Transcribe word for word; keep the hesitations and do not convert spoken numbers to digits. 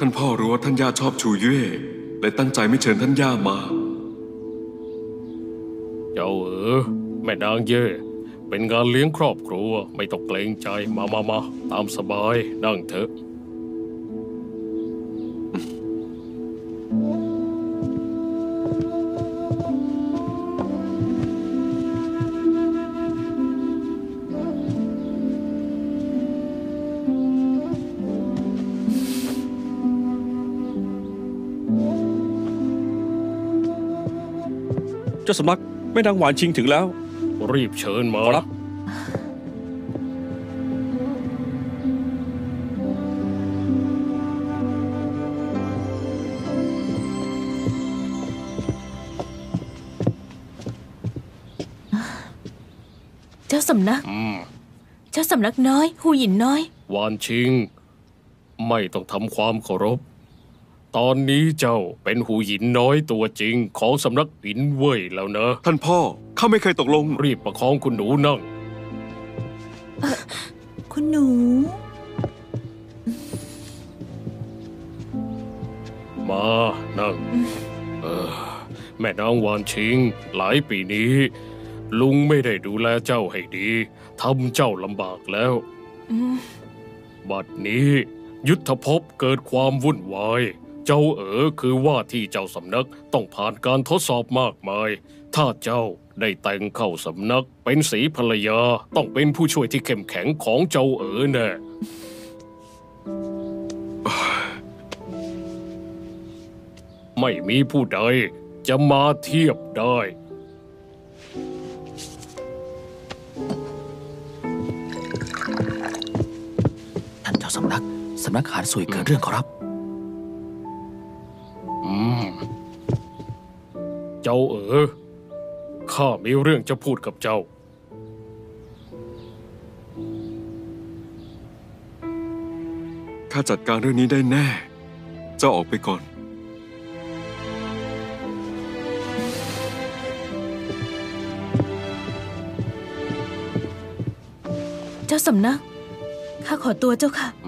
ท่านพ่อรู้ว่าท่านย่าชอบชูเย่เลยตั้งใจไม่เชิญท่านย่ามาเจ้าเออแม่นางเย่เป็นงานเลี้ยงครอบครัวไม่ต้องเกรงใจมามามาตามสบายนั่งเถอะเจ้าสำนักแม่นางหวานชิงถึงแล้วรีบเชิญมาครับเจ้าสำนักเจ้าสำนักน้อยหูหยินน้อยหวานชิงไม่ต้องทำความเคารพตอนนี้เจ้าเป็นหูหยินน้อยตัวจริงของสำนักหินเว่ยแล้วนะท่านพ่อข้าไม่เคยตกลงรีบประคองคุณหนูนั่งคุณหนูมานั่งเออแม่นางหวานชิงหลายปีนี้ลุงไม่ได้ดูแลเจ้าให้ดีทำเจ้าลำบากแล้วบัดนี้ยุทธภพเกิดความวุ่นวายเจ้าเอ๋อคือว่าที่เจ้าสำนักต้องผ่านการทดสอบมากมายถ้าเจ้าได้แต่งเข้าสำนักเป็นสีภรรยาต้องเป็นผู้ช่วยที่เข้มแข็งของเจ้าเอ๋อแน่ไม่มีผู้ใดจะมาเทียบได้ท่านเจ้าสำนักสำนักหานสุยเกิดเรื่องขอรับอืมเจ้าเอ๋อข้ามีเรื่องจะพูดกับเจ้าข้าจัดการเรื่องนี้ได้แน่เจ้าออกไปก่อนเจ้าสำนักข้าขอตัวเจ้าค่ะ